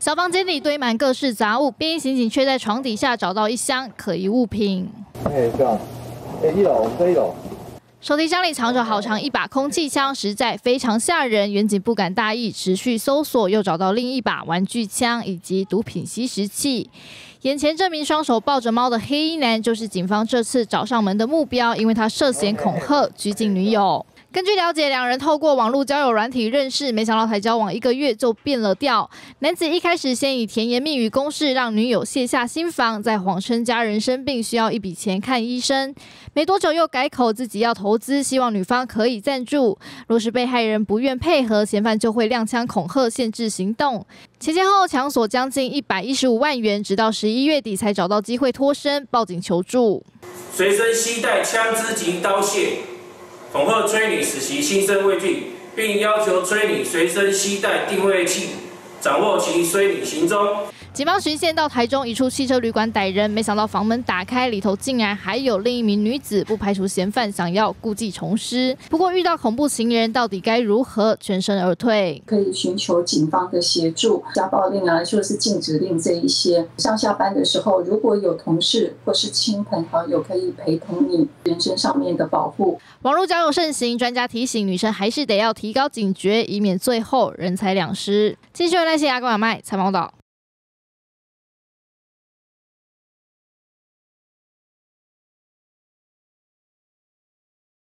小房间里堆满各式杂物，便衣刑警却在床底下找到一箱可疑物品。 一楼，我们这一楼。 手提箱里藏着好长一把空气枪，实在非常吓人。远警不敢大意，持续搜索，又找到另一把玩具枪以及毒品吸食器。眼前这名双手抱着猫的黑衣男，就是警方这次找上门的目标，因为他涉嫌恐吓、拘禁女友。 根据了解，两人透过网络交友软体认识，没想到才交往1个月就变了调。男子一开始先以甜言蜜语攻势让女友卸下心防，再谎称家人生病需要一笔钱看医生，没多久又改口自己要投资，希望女方可以赞助。若是被害人不愿配合，嫌犯就会亮枪恐吓，限制行动。前后抢索将近115万元，直到11月底才找到机会脱身，报警求助。 随身携带枪支及刀械。 恐吓催女使其心生畏惧，并要求催女随身携带定位器，掌握其追女行踪。 警方循线到台中一处汽车旅馆逮人，没想到房门打开，里头竟然还有另一名女子，不排除嫌犯想要故技重施。不过遇到恐怖情人，到底该如何全身而退？ 可以寻求警方的协助，家暴令啊，或者是禁止令这一些。上下班的时候，如果有同事或是亲朋好友可以陪同你，人身上面的保护。 网络交友盛行，专家提醒女生还是得要提高警觉，以免最后人财两失。继续来谢阿公阿麦采访报道。